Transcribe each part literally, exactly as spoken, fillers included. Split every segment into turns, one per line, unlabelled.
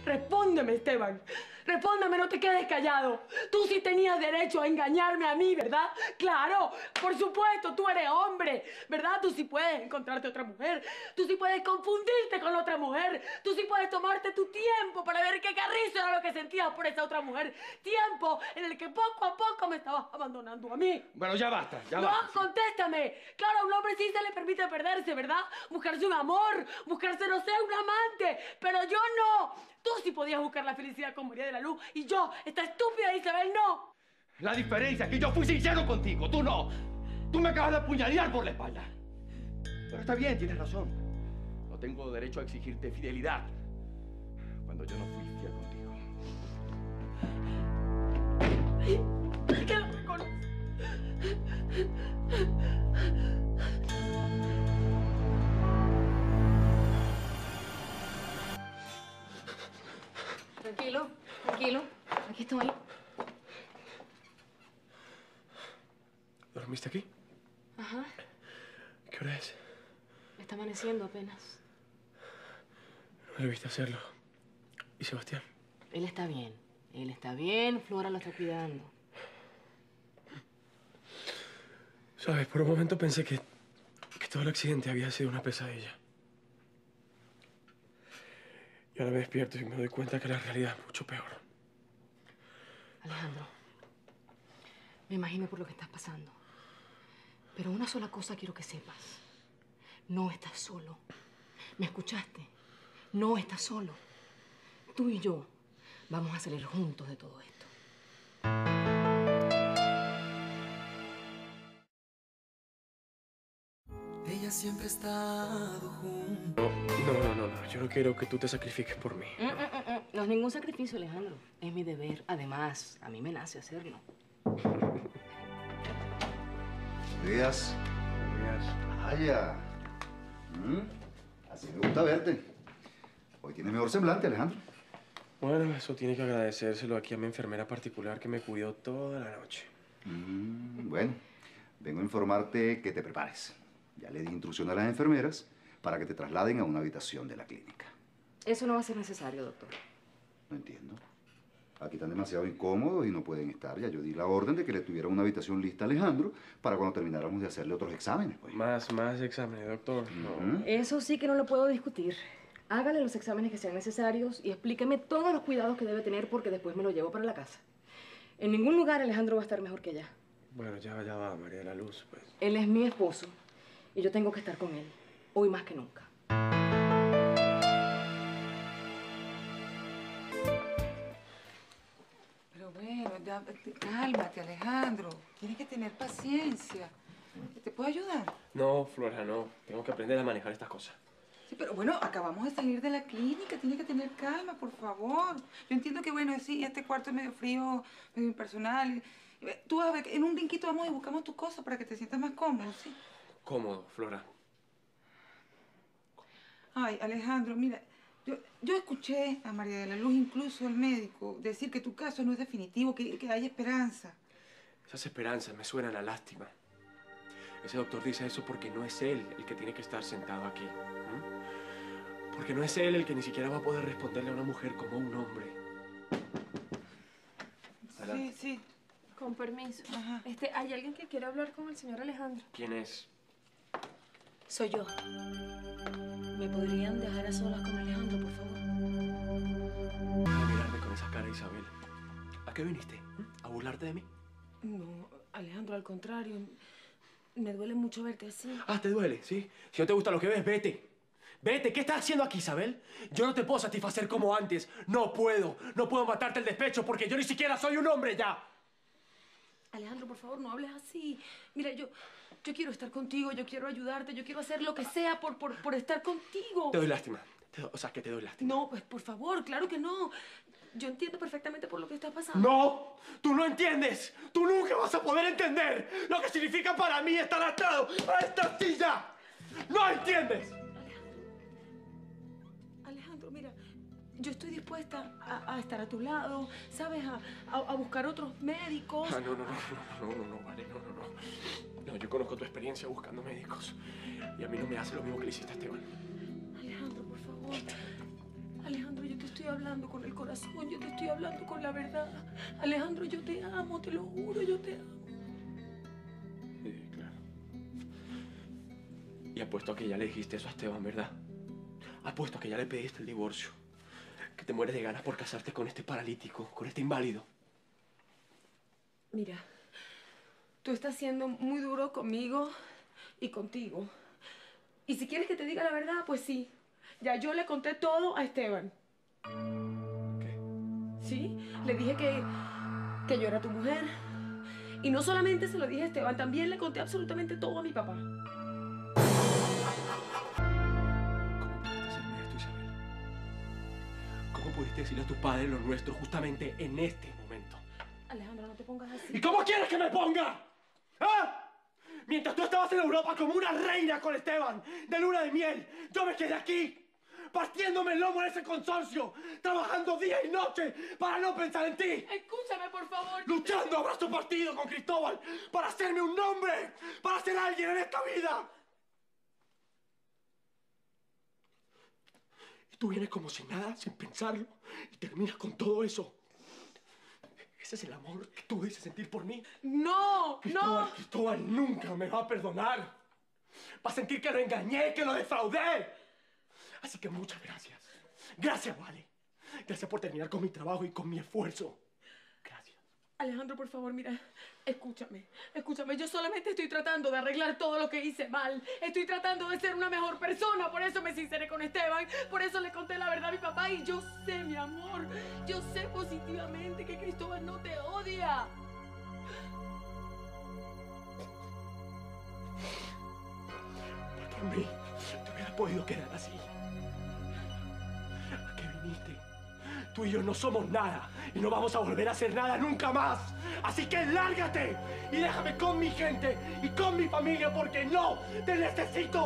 Respóndeme, Esteban. Respóndeme, no te quedes callado. Tú sí tenías derecho a engañarme a mí, ¿verdad? Claro, por supuesto, tú eres hombre, ¿verdad? Tú sí puedes encontrarte otra mujer. Tú sí puedes confundirte con otra mujer. Tú sí puedes tomarte tu tiempo para ver qué carrizo era lo que sentías por esa otra mujer. Tiempo en el que poco a poco me estabas abandonando a mí.
Bueno, ya basta, ya
no,
basta.
No, contéstame. Claro, a un hombre sí se le permite perderse, ¿verdad? Buscarse un amor, buscarse, no sé, un amante. Pero yo no. Tú sí podías buscar la felicidad con María de la Luz y yo, esta estúpida Isabel, no.
La diferencia es que yo fui sincero contigo, tú no. Tú me acabas de apuñalear por la espalda. Pero está bien, tienes razón. No tengo derecho a exigirte fidelidad cuando yo no fui fiel contigo.
¿Por qué no me conoces?
Tranquilo, tranquilo. Aquí estoy.
¿Dormiste aquí?
Ajá.
¿Qué hora es?
Está amaneciendo apenas.
No debiste hacerlo. ¿Y Sebastián?
Él está bien. Él está bien. Flora lo está cuidando.
Sabes, por un momento pensé que, que todo el accidente había sido una pesadilla. Y ahora me despierto y me doy cuenta que la realidad es mucho peor.
Alejandro, me imagino por lo que estás pasando. Pero una sola cosa quiero que sepas. No estás solo. ¿Me escuchaste? No estás solo. Tú y yo vamos a salir juntos de todo esto.
Ella siempre ha estado junto.
No, no, no, no. Yo no quiero que tú te sacrifiques por mí.
Mm, mm, mm, mm. No es ningún sacrificio, Alejandro. Es mi deber. Además, a mí me nace hacerlo.
Buenos días.
Buenos días.
Vaya. Mm, Así me gusta verte. Hoy tienes mejor semblante, Alejandro.
Bueno, eso tiene que agradecérselo aquí a mi enfermera particular que me cuidó toda la noche.
Mm, bueno, vengo a informarte que te prepares. Ya le di instrucción a las enfermeras para que te trasladen a una habitación de la clínica.
Eso no va a ser necesario, doctor.
No entiendo. Aquí están demasiado incómodos y no pueden estar. Ya yo di la orden de que le tuviera una habitación lista a Alejandro para cuando termináramos de hacerle otros exámenes, pues.
Más, más exámenes, doctor. No.
Ujú.
Eso sí que no lo puedo discutir. Hágale los exámenes que sean necesarios y explíqueme todos los cuidados que debe tener porque después me lo llevo para la casa. En ningún lugar Alejandro va a estar mejor que allá.
Bueno, ya, ya va, María de la Luz, pues.
Él es mi esposo y yo tengo que estar con él, hoy más que nunca.
Pero bueno, ya, cálmate, Alejandro. Tienes que tener paciencia. ¿Te puedo ayudar?
No, Flora, no. Tengo que aprender a manejar estas cosas.
Sí, pero bueno, acabamos de salir de la clínica. Tienes que tener calma, por favor. Yo entiendo que, bueno, sí, este cuarto es medio frío, medio impersonal. Tú vas a ver, en un brinquito vamos y buscamos tus cosas para que te sientas más cómodo, ¿sí?
Cómodo, Flora.
Ay, Alejandro, mira, yo, yo escuché a María de la Luz, incluso al médico, decir que tu caso no es definitivo, que, que hay esperanza.
Esas esperanzas me suenan a lástima. Ese doctor dice eso porque no es él el que tiene que estar sentado aquí. ¿Mm? Porque no es él el que ni siquiera va a poder responderle a una mujer como un hombre.
Sí, sí.
Con permiso.
Ajá.
Este, ¿hay alguien que quiera hablar con el señor Alejandro?
¿Quién es?
Soy yo. ¿Me podrían dejar a solas con Alejandro, por favor?
Deja de mirarme con esa cara, Isabel. ¿A qué viniste? ¿A burlarte de mí?
No, Alejandro, al contrario. Me duele mucho verte así.
Ah, ¿te duele? ¿Sí? Si no te gusta lo que ves, vete. Vete. ¿Qué estás haciendo aquí, Isabel? Yo no te puedo satisfacer como antes. No puedo. No puedo matarte el despecho porque yo ni siquiera soy un hombre ya.
Alejandro, por favor, no hables así. Mira, yo, yo quiero estar contigo, yo quiero ayudarte, yo quiero hacer lo que sea por, por, por estar contigo.
Te doy lástima. Te do- o sea, que te doy lástima.
No, pues por favor, claro que no. Yo entiendo perfectamente por lo que está pasando.
¡No! ¡Tú no entiendes! ¡Tú nunca vas a poder entender lo que significa para mí estar atado a esta silla! ¡No entiendes!
Alejandro, mira, yo estoy dispuesta a, a estar a tu lado, ¿sabes? A, a, a buscar otros médicos.
Ah, no, no, no, no, no, no, no, vale, no, no, no. No, yo conozco tu experiencia buscando médicos. Y a mí no me hace lo mismo que le hiciste a Esteban.
Alejandro, por favor. Alejandro, yo te estoy estoy hablando con el corazón, yo te estoy hablando con la verdad. Alejandro, yo te amo, te lo juro, yo te amo.
Sí, claro. Y apuesto a que ya le dijiste eso a Esteban, ¿verdad? Apuesto a que ya le pediste el divorcio. Que te mueres de ganas por casarte con este paralítico, con este inválido.
Mira, tú estás siendo muy duro conmigo y contigo. Y si quieres que te diga la verdad, pues sí. Ya yo le conté todo a Esteban.
¿Qué?
Sí, le dije que, que yo era tu mujer. Y no solamente se lo dije a Esteban, también le conté absolutamente todo a mi papá.
¿Cómo pudiste decirle a tu padre lo nuestro justamente en este momento?
Alejandro, no te pongas así.
¿Y cómo quieres que me ponga? ¿Ah? Mientras tú estabas en Europa como una reina con Esteban, de luna de miel, yo me quedé aquí, partiéndome el lomo en ese consorcio, trabajando día y noche para no pensar en ti.
Escúchame, por favor.
Luchando a brazo partido con Cristóbal para hacerme un nombre, para ser alguien en esta vida. Y tú vienes como si nada, sin pensarlo, y terminas con todo eso. ¿Ese es el amor que tú dices sentir por mí?
No,
Cristóbal,
no.
Cristóbal nunca me va a perdonar. Va a sentir que lo engañé, que lo defraudé. Así que muchas gracias. Gracias, Vale. Gracias por terminar con mi trabajo y con mi esfuerzo. Gracias.
Alejandro, por favor, mira, escúchame, escúchame. Yo solamente estoy tratando de arreglar todo lo que hice mal. Estoy tratando de ser una mejor persona. Por eso me sinceré con Esteban. Por eso le conté la verdad a mi papá. Y yo sé, mi amor, yo sé positivamente que Cristóbal no te odia.
Por mí, te hubieras podido quedar así. ¿A qué viniste? Tú y yo no somos nada y no vamos a volver a hacer nada nunca más. Así que lárgate y déjame con mi gente y con mi familia porque no te necesito.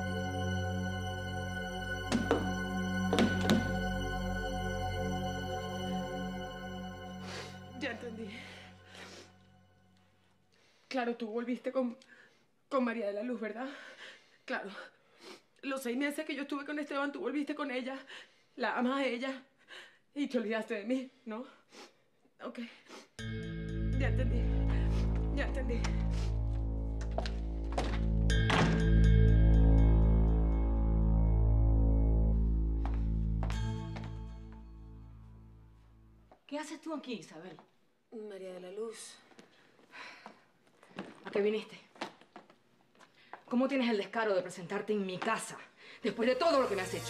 Ya entendí. Claro, tú volviste con, con María de la Luz, ¿verdad? Claro. Los seis meses que yo estuve con Esteban, tú volviste con ella. La amas a ella. Y te olvidaste de mí, ¿no? Ok. Ya entendí. Ya entendí.
¿Qué haces tú aquí, Isabel?
María de la Luz.
¿A qué viniste? ¿Cómo tienes el descaro de presentarte en mi casa después de todo lo que me has hecho?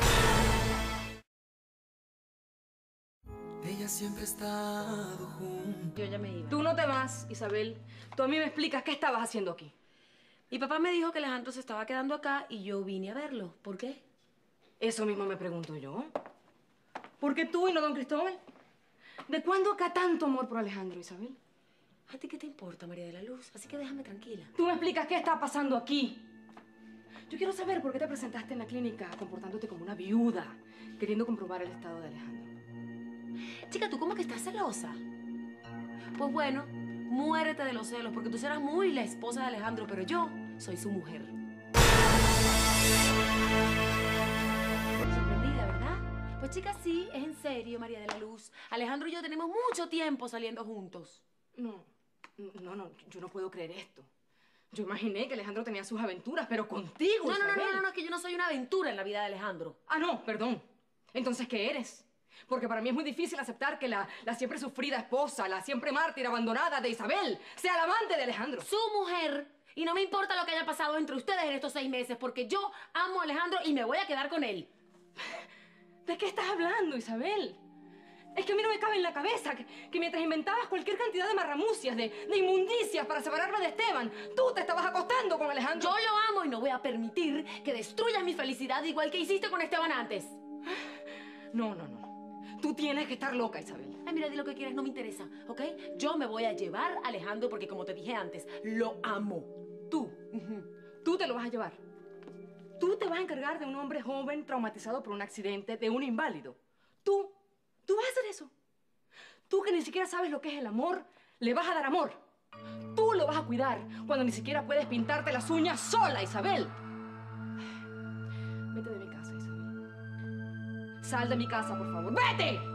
Ella siempre ha estado junto.
Yo ya me iba.
Tú no te vas, Isabel. Tú a mí me explicas qué estabas haciendo aquí.
Mi papá me dijo que Alejandro se estaba quedando acá y yo vine a verlo. ¿Por qué?
Eso mismo me pregunto yo. ¿Por qué tú y no don Cristóbal? ¿De cuándo acá tanto amor por Alejandro, Isabel?
¿A ti qué te importa, María de la Luz? Así que déjame tranquila.
Tú me explicas qué está pasando aquí. Yo quiero saber por qué te presentaste en la clínica comportándote como una viuda, queriendo comprobar el estado de Alejandro.
Chica, ¿tú cómo que estás celosa? Pues bueno, muérete de los celos, porque tú serás muy la esposa de Alejandro, pero yo soy su mujer. Sorprendida, ¿verdad? Pues chica, sí, es en serio, María de la Luz. Alejandro y yo tenemos mucho tiempo saliendo juntos.
No, no, no, yo no puedo creer esto. Yo imaginé que Alejandro tenía sus aventuras, pero contigo,
No, no, no,
Isabel.
no, no, no, es que yo no soy una aventura en la vida de Alejandro.
Ah, no, perdón. Entonces, ¿qué eres? Porque para mí es muy difícil aceptar que la, la siempre sufrida esposa, la siempre mártir abandonada de Isabel, sea la amante de Alejandro.
Su mujer. Y no me importa lo que haya pasado entre ustedes en estos seis meses, porque yo amo a Alejandro y me voy a quedar con él.
¿De qué estás hablando, Isabel? Es que a mí no me cabe en la cabeza que, que mientras inventabas cualquier cantidad de marramucias, de, de inmundicias para separarme de Esteban, tú te estabas acostando con Alejandro.
Yo lo amo y no voy a permitir que destruyas mi felicidad igual que hiciste con Esteban antes.
No, no, no. Tú tienes que estar loca, Isabel.
Ay, mira, di lo que quieras, no me interesa, ¿ok? Yo me voy a llevar a Alejandro porque, como te dije antes, lo amo.
Tú, uh-huh. Tú te lo vas a llevar. Tú te vas a encargar de un hombre joven traumatizado por un accidente, de un inválido. Tú, tú vas a hacer eso. Tú que ni siquiera sabes lo que es el amor, le vas a dar amor. Tú lo vas a cuidar cuando ni siquiera puedes pintarte las uñas sola, Isabel. Vete de mi casa, Isabel. Sal de mi casa, por favor. ¡Vete!